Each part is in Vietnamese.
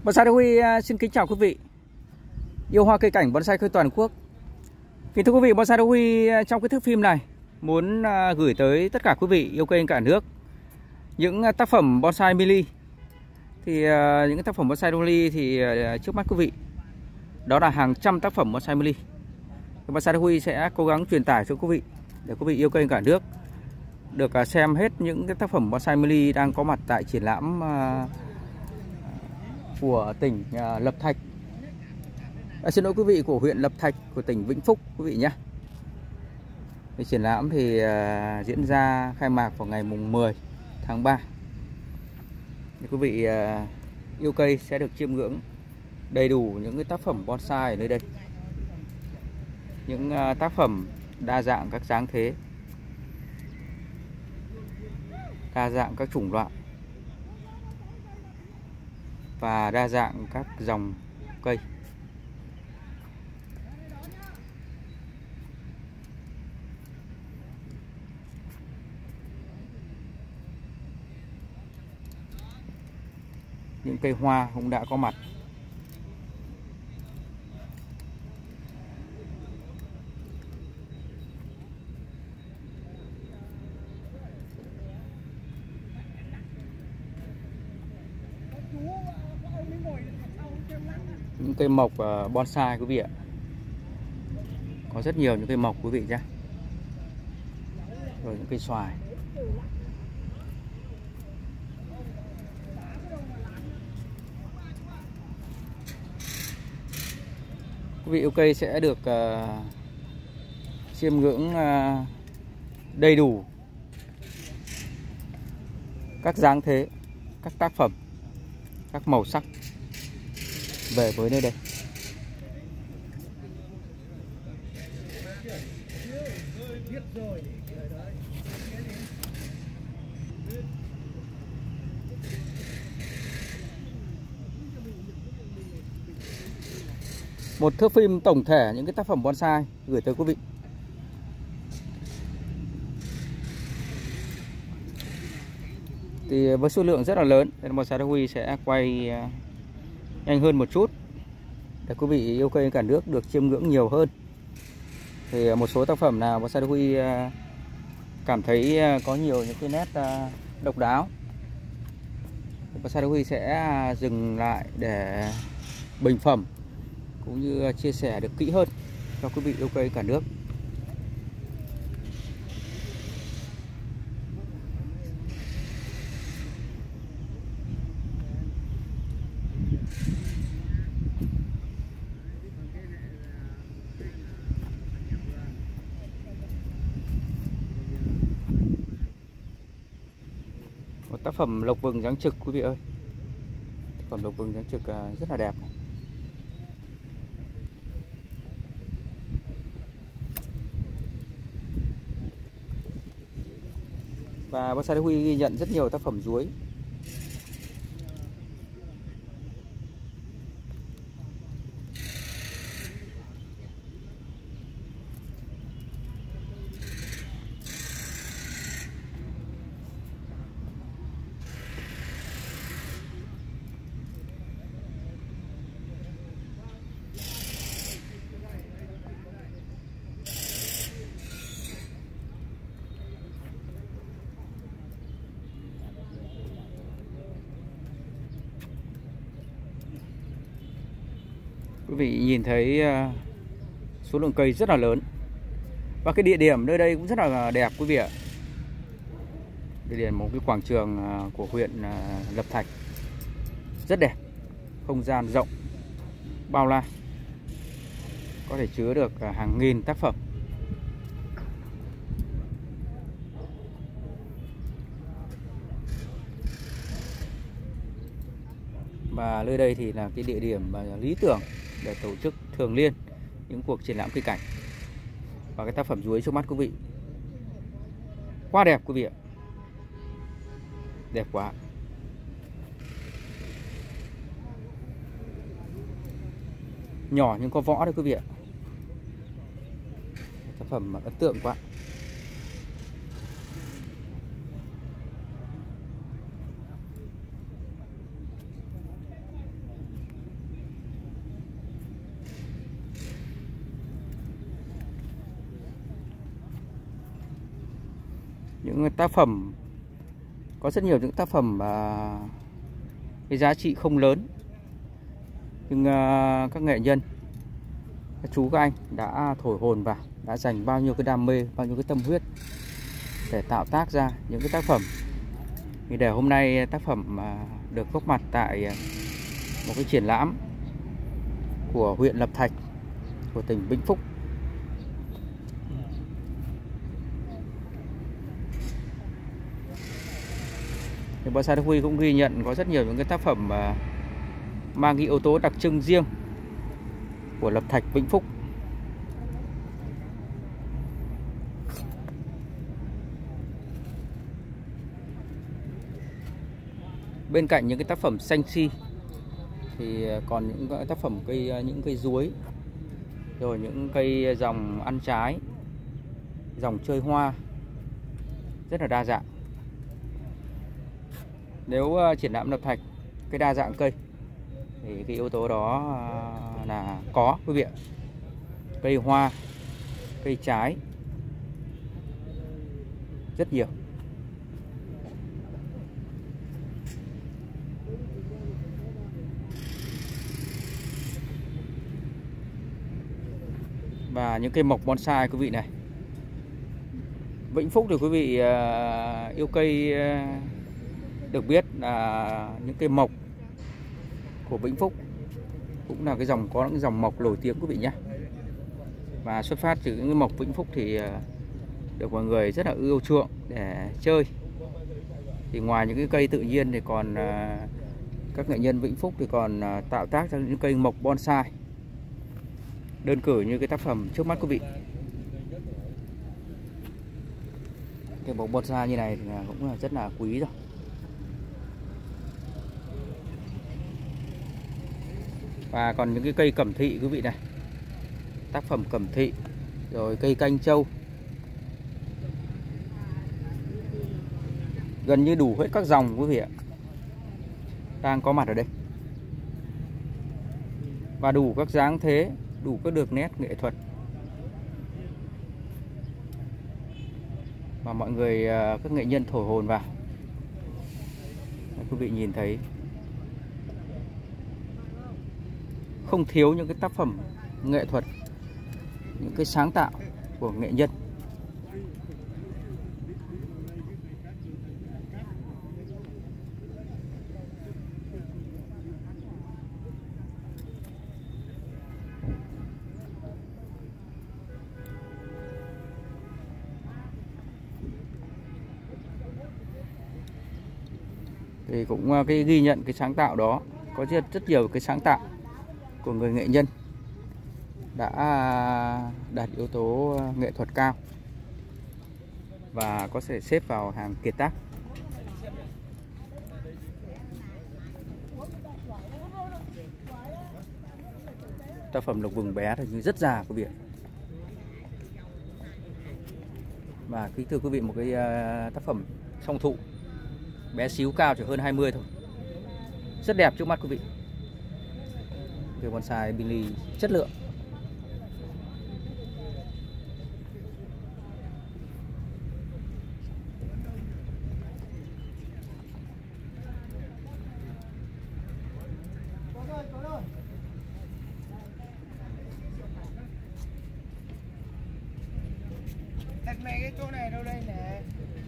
Bonsai Đỗ Huy xin kính chào quý vị yêu hoa cây cảnh bonsai khơi toàn quốc. Kính thưa quý vị, Bonsai Đỗ Huy trong cái thước phim này muốn gửi tới tất cả quý vị yêu cây cả nước những tác phẩm bonsai mini. Thì những tác phẩm bonsai mini thì trước mắt quý vị đó là hàng trăm tác phẩm bonsai mini. Bonsai Đỗ Huy sẽ cố gắng truyền tải cho quý vị để quý vị yêu cây cả nước được xem hết những cái tác phẩm bonsai mini đang có mặt tại triển lãm của tỉnh Lập Thạch, xin lỗi quý vị, của huyện Lập Thạch của tỉnh Vĩnh Phúc quý vị nhé. Cái triển lãm thì diễn ra khai mạc vào ngày mùng 10 tháng 3. Quý vị yêu cây sẽ được chiêm ngưỡng đầy đủ những cái tác phẩm bonsai ở nơi đây. Những tác phẩm đa dạng các dáng thế, đa dạng các chủng loại và đa dạng các dòng cây. Những cây hoa cũng đã có mặt. Những cây mộc bonsai quý vị ạ. Có rất nhiều những cây mộc quý vị nhé. Rồi những cây xoài. Quý vị yêu cây sẽ được chiêm ngưỡng đầy đủ các dáng thế, các tác phẩm, các màu sắc về với nơi đây. Một thước phim tổng thể những cái tác phẩm bonsai gửi tới quý vị. Thì với số lượng rất là lớn nên Bonsai Đỗ Huy sẽ quay nhanh hơn một chút để quý vị yêu cây cả nước được chiêm ngưỡng nhiều hơn. Thì một số tác phẩm nào Bonsai Đỗ Huy cảm thấy có nhiều những cái nét độc đáo, Bonsai Đỗ Huy sẽ dừng lại để bình phẩm cũng như chia sẻ được kỹ hơn cho quý vị yêu cây cả nước. Một tác phẩm lộc vừng dáng trực quý vị ơi. Tác phẩm lộc vừng dáng trực rất là đẹp. Và Bonsai Đỗ Huy ghi nhận rất nhiều tác phẩm ruối. Quý vị nhìn thấy số lượng cây rất là lớn. Và cái địa điểm nơi đây cũng rất là đẹp quý vị ạ. Địa điểm một cái quảng trường của huyện Lập Thạch rất đẹp. Không gian rộng, bao la, có thể chứa được hàng nghìn tác phẩm. Và nơi đây thì là cái địa điểm lý tưởng để tổ chức thường niên những cuộc triển lãm cây cảnh. Và cái tác phẩm ruối trước mắt quý vị quá đẹp quý vị ạ. Đẹp quá. Nhỏ nhưng có võ đấy quý vị ạ. Tác phẩm ấn tượng quá. những tác phẩm, có rất nhiều những tác phẩm cái giá trị không lớn, nhưng các nghệ nhân, các chú các anh đã thổi hồn vào, đã dành bao nhiêu cái đam mê, bao nhiêu cái tâm huyết để tạo tác ra những cái tác phẩm. Thì để hôm nay tác phẩm được góp mặt tại một cái triển lãm của huyện Lập Thạch của tỉnh Vĩnh Phúc. Thì Bonsai Đức Huy cũng ghi nhận có rất nhiều những cái tác phẩm mang cái yếu tố đặc trưng riêng của Lập Thạch, Vĩnh Phúc. Bên cạnh những cái tác phẩm xanh si thì còn những tác phẩm những cây duối, rồi những cây dòng ăn trái, dòng chơi hoa rất là đa dạng. Nếu triển lãm Lập Thạch cái đa dạng cây thì cái yếu tố đó là có quý vị ạ. Cây hoa, cây trái rất nhiều. Và những cây mộc bonsai quý vị này. Vĩnh Phúc thì quý vị yêu cây được biết là những cây mộc của Vĩnh Phúc cũng là cái dòng, có những dòng mộc nổi tiếng quý vị nhé. Và xuất phát từ những mộc Vĩnh Phúc thì được mọi người rất là ưa chuộng để chơi. Thì ngoài những cái cây tự nhiên thì còn các nghệ nhân Vĩnh Phúc thì còn tạo tác ra những cây mộc bonsai. Đơn cử như cái tác phẩm trước mắt quý vị, cái mộc bonsai như này thì cũng là rất là quý rồi. Và còn những cái cây cẩm thị quý vị này, tác phẩm cẩm thị, rồi cây canh châu, gần như đủ hết các dòng quý vị ạ, đang có mặt ở đây. Và đủ các dáng thế, đủ các đường nét nghệ thuật mà mọi người, các nghệ nhân thổi hồn vào. Quý vị nhìn thấy không thiếu những cái tác phẩm nghệ thuật, những cái sáng tạo của nghệ nhân. Thì cũng cái ghi nhận cái sáng tạo đó, có rất nhiều cái sáng tạo của người nghệ nhân đã đạt yếu tố nghệ thuật cao và có thể xếp vào hàng kiệt tác. Tác phẩm Lộc Vừng bé thì rất già quý vị ạ. Và kính thưa quý vị, một cái tác phẩm song thụ bé xíu, cao chỉ hơn 20 thôi, rất đẹp trước mắt quý vị. Cây bonsai Billy chất lượng. Đặt mày cái chỗ này đâu đây nè.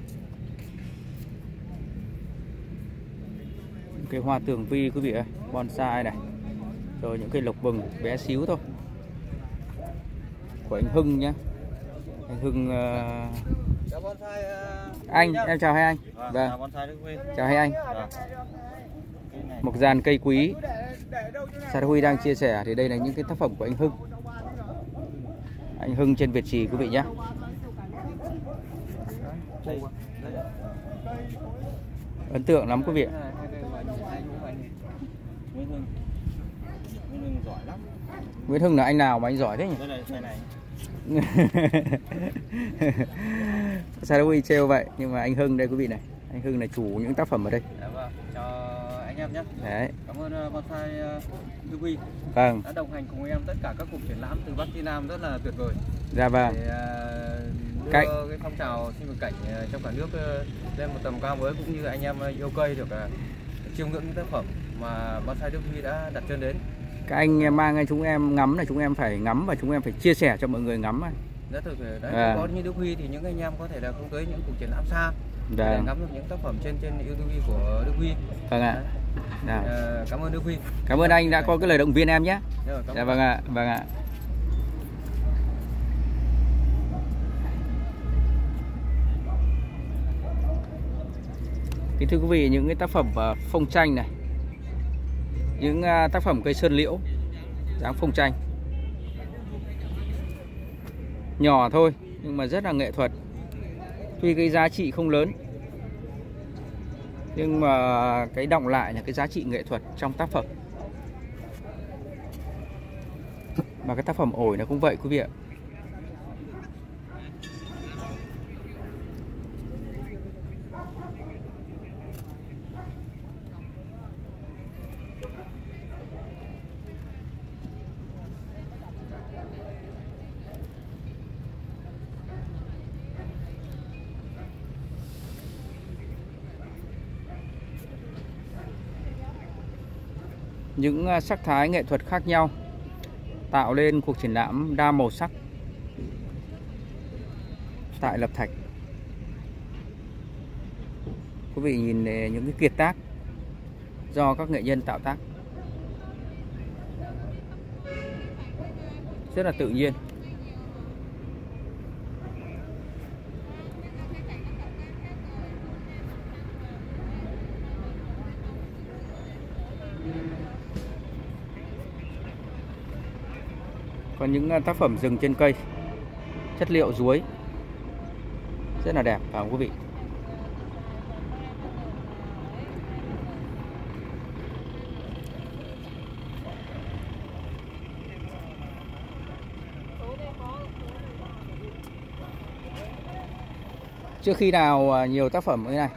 Cây hoa tường vi quý vị ơi, bonsai này, rồi những cây lộc vừng bé xíu thôi của anh Hưng nhé. Anh Hưng, anh em chào hai anh. Vâng, chào hai anh. Một dàn cây quý Bonsai Đức Huy đang chia sẻ thì đây là những cái tác phẩm của anh Hưng. Anh Hưng trên Việt Trì quý vị nhé. Ấn tượng lắm quý vị. Nguyễn Hưng là anh nào mà anh giỏi thế nhỉ? Bonsai Đức Huy trêu vậy, nhưng mà anh Hưng đây quý vị này, anh Hưng là chủ những tác phẩm ở đây. Vâng, chào anh em nhé. Đấy. Cảm ơn Bonsai Đức Huy Vâng. đã đồng hành cùng em tất cả các cuộc triển lãm từ Bắc Chí Nam rất là tuyệt vời. Dạ vâng. Để đưa Cái cái phong trào sinh vật cảnh trong cả nước lên một tầm cao mới, cũng như anh em yêu cây được chiêm ngưỡng những tác phẩm mà Bonsai Đức Huy đã đặt chân đến. các anh mang chúng em ngắm là chúng em phải ngắm và chúng em phải chia sẻ cho mọi người ngắm. Rất thực đấy, có như Đức Huy thì những anh em có thể là không tới những cuộc triển lãm xa để ngắm được những tác phẩm trên YouTube của Đức Huy. Vâng ạ. Cảm ơn Đức Huy. Cảm ơn anh đã có cái lời động viên em nhé. Dạ, vâng ạ, vâng ạ. Kính thưa quý vị, những cái tác phẩm phong tranh này, những tác phẩm cây sơn liễu dáng phong tranh nhỏ thôi nhưng mà rất là nghệ thuật. Tuy cái giá trị không lớn nhưng mà cái đọng lại là cái giá trị nghệ thuật trong tác phẩm. Và cái tác phẩm ổi nó cũng vậy quý vị ạ. Những sắc thái nghệ thuật khác nhau tạo lên cuộc triển lãm đa màu sắc tại Lập Thạch. Quý vị nhìn những cái kiệt tác do các nghệ nhân tạo tác rất là tự nhiên. Còn những tác phẩm rừng trên cây, chất liệu ruối rất là đẹp phải không quý vị? Trước khi nào nhiều tác phẩm như thế này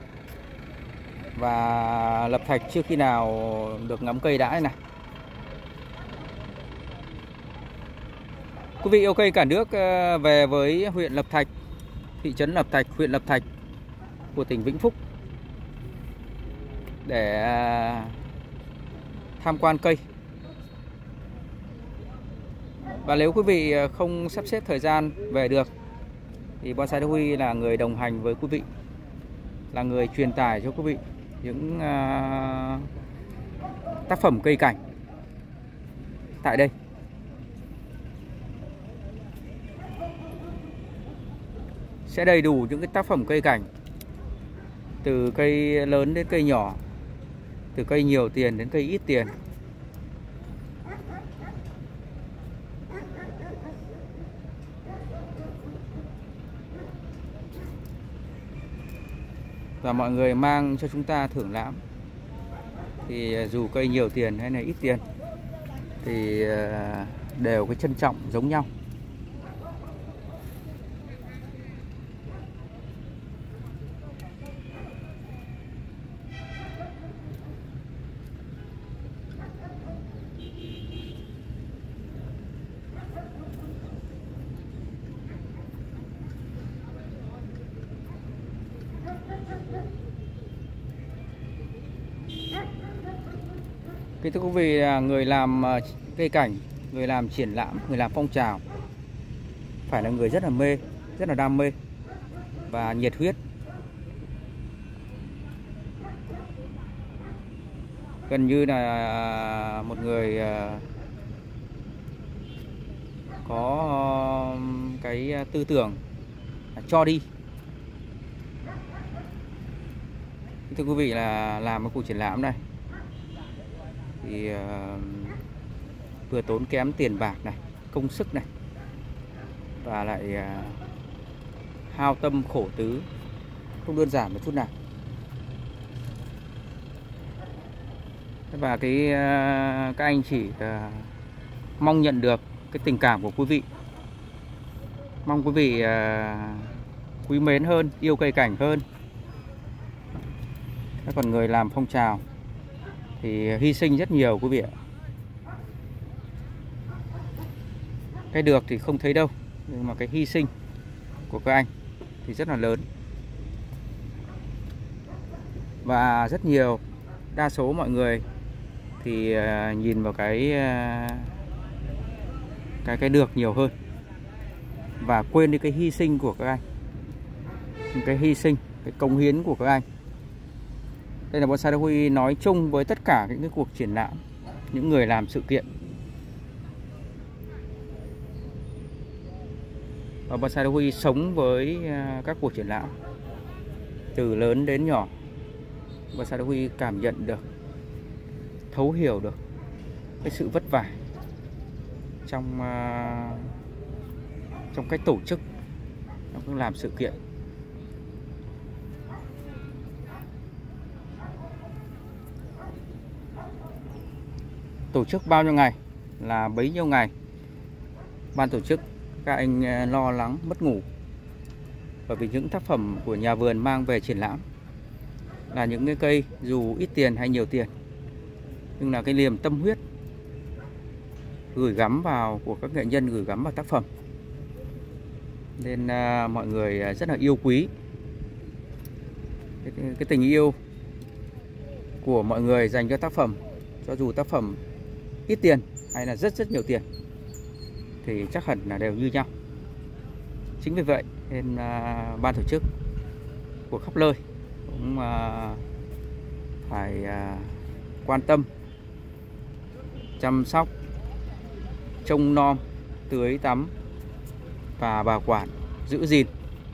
và Lập Thạch trước khi nào được ngắm cây đã này. Quý vị yêu cây cả nước về với huyện Lập Thạch, thị trấn Lập Thạch, huyện Lập Thạch của tỉnh Vĩnh Phúc để tham quan cây. Và nếu quý vị không sắp xếp thời gian về được thì Bonsai Đức Huy là người đồng hành với quý vị, là người truyền tải cho quý vị những tác phẩm cây cảnh tại đây. Sẽ đầy đủ những cái tác phẩm cây cảnh, từ cây lớn đến cây nhỏ, từ cây nhiều tiền đến cây ít tiền. Và mọi người mang cho chúng ta thưởng lãm. Thì dù cây nhiều tiền hay là ít tiền thì đều cái trân trọng giống nhau. Kính thưa quý vị, người làm cây cảnh, người làm triển lãm, người làm phong trào phải là người rất là mê, rất là đam mê và nhiệt huyết. Gần như là một người có cái tư tưởng cho đi. Thưa quý vị, là làm cái cuộc triển lãm này thì vừa tốn kém tiền bạc này, công sức này, và lại hao tâm khổ tứ, không đơn giản một chút nào. Và các anh chỉ mong nhận được cái tình cảm của quý vị, mong quý vị quý mến hơn, yêu cây cảnh hơn. Còn người làm phong trào thì hy sinh rất nhiều quý vị ạ. Cái được thì không thấy đâu, nhưng mà cái hy sinh của các anh thì rất là lớn. Và rất nhiều, đa số mọi người thì nhìn vào cái được nhiều hơn và quên đi cái hy sinh của các anh, cái hy sinh, cái cống hiến của các anh. Đây là Bonsai Đa Huy nói chung với tất cả những cái cuộc triển lãm, những người làm sự kiện. Và Bonsai Đa Huy sống với các cuộc triển lãm từ lớn đến nhỏ. Bonsai Đa Huy cảm nhận được, thấu hiểu được cái sự vất vả trong cách tổ chức, trong cách làm sự kiện. Tổ chức bao nhiêu ngày là bấy nhiêu ngày. Ban tổ chức các anh lo lắng mất ngủ, bởi vì những tác phẩm của nhà vườn mang về triển lãm là những cái cây dù ít tiền hay nhiều tiền, nhưng là cái niềm tâm huyết gửi gắm vào của các nghệ nhân, gửi gắm vào tác phẩm, nên mọi người rất là yêu quý cái tình yêu của mọi người dành cho tác phẩm. Cho dù tác phẩm ít tiền hay là rất nhiều tiền thì chắc hẳn là đều như nhau. Chính vì vậy nên ban tổ chức của khắp nơi cũng phải quan tâm, chăm sóc, trông nom, tưới tắm và bảo quản, giữ gìn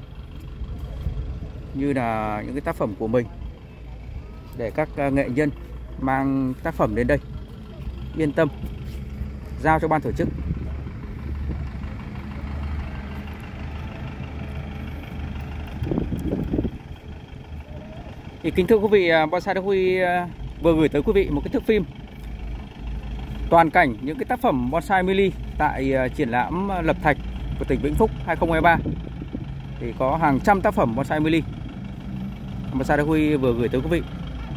như là những cái tác phẩm của mình, để các nghệ nhân mang tác phẩm đến đây yên tâm giao cho ban tổ chức. Thì kính thưa quý vị, Bonsai Đa Huy vừa gửi tới quý vị một cái thước phim toàn cảnh những cái tác phẩm bonsai mini tại triển lãm Lập Thạch của tỉnh Vĩnh Phúc 2023. Thì có hàng trăm tác phẩm bonsai mini Bonsai Đa Huy vừa gửi tới quý vị.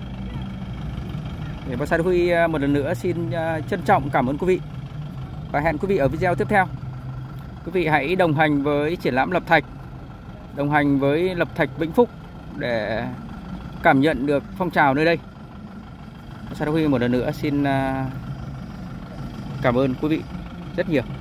Thì Bonsai Đa Huy một lần nữa xin trân trọng cảm ơn quý vị và hẹn quý vị ở video tiếp theo. Quý vị hãy đồng hành với triển lãm Lập Thạch, đồng hành với Lập Thạch Vĩnh Phúc để cảm nhận được phong trào nơi đây. Bonsai Đa Huy một lần nữa xin cảm ơn quý vị rất nhiều.